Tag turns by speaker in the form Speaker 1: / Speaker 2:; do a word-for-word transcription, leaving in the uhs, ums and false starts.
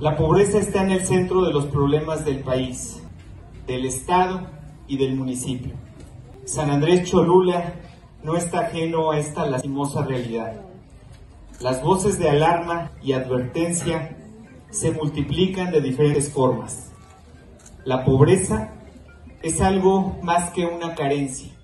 Speaker 1: La pobreza está en el centro de los problemas del país, del Estado y del municipio. San Andrés Cholula no está ajeno a esta lastimosa realidad. Las voces de alarma y advertencia se multiplican de diferentes formas. La pobreza es algo más que una carencia.